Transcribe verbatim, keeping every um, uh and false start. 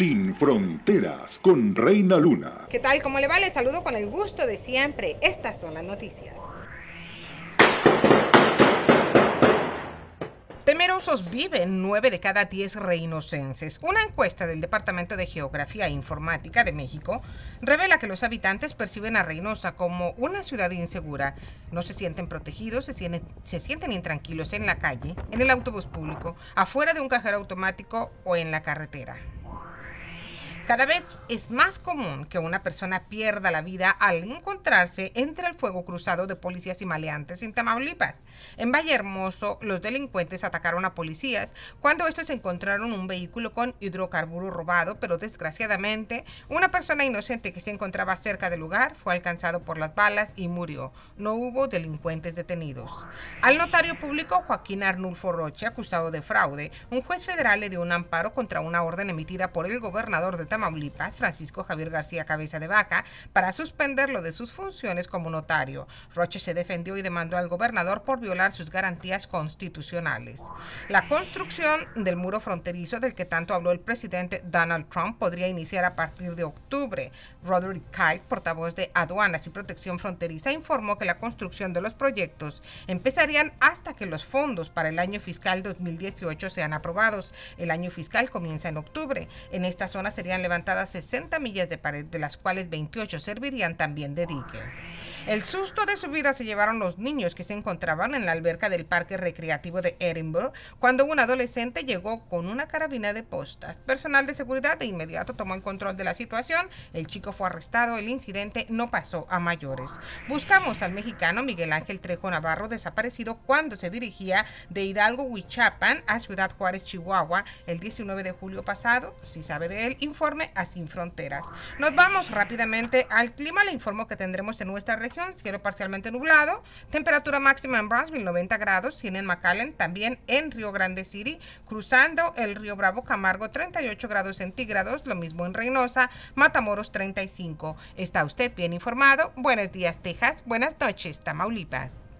Sin Fronteras con Reina Luna. ¿Qué tal? ¿Cómo le va? Les saludo con el gusto de siempre. Estas son las noticias. Temerosos viven nueve de cada diez reinocenses. Una encuesta del Departamento de Geografía e Informática de México revela que los habitantes perciben a Reynosa como una ciudad insegura. No se sienten protegidos, se sienten, se sienten intranquilos en la calle, en el autobús público, afuera de un cajero automático o en la carretera. Cada vez es más común que una persona pierda la vida al encontrarse entre el fuego cruzado de policías y maleantes en Tamaulipas. En Vallehermoso, los delincuentes atacaron a policías cuando estos encontraron un vehículo con hidrocarburo robado, pero desgraciadamente una persona inocente que se encontraba cerca del lugar fue alcanzado por las balas y murió. No hubo delincuentes detenidos. Al notario público Joaquín Arnulfo Rocha, acusado de fraude, un juez federal le dio un amparo contra una orden emitida por el gobernador de Tamaulipas, Francisco Javier García Cabeza de Vaca, para suspenderlo de sus funciones como notario. Roche se defendió y demandó al gobernador por violar sus garantías constitucionales. La construcción del muro fronterizo del que tanto habló el presidente Donald Trump podría iniciar a partir de octubre. Roderick Kite, portavoz de Aduanas y Protección Fronteriza, informó que la construcción de los proyectos empezarían hasta que los fondos para el año fiscal dos mil dieciocho sean aprobados. El año fiscal comienza en octubre. En esta zona serían levantadas sesenta millas de pared, de las cuales veintiocho servirían también de dique. El susto de su vida se llevaron los niños que se encontraban en la alberca del Parque Recreativo de Edinburgh cuando un adolescente llegó con una carabina de postas. Personal de seguridad de inmediato tomó el control de la situación. El chico fue arrestado. El incidente no pasó a mayores. Buscamos al mexicano Miguel Ángel Trejo Navarro, desaparecido cuando se dirigía de Hidalgo, Huichapan, a Ciudad Juárez, Chihuahua, el diecinueve de julio pasado. Si sabe de él, informe a Sin Fronteras. Nos vamos rápidamente al clima. Le informo que tendremos en nuestra región cielo parcialmente nublado, temperatura máxima en Brownsville noventa grados, cien en McAllen, también en Río Grande City, cruzando el río Bravo Camargo treinta y ocho grados centígrados, lo mismo en Reynosa, Matamoros treinta y cinco. ¿Está usted bien informado? Buenos días, Texas. Buenas noches, Tamaulipas.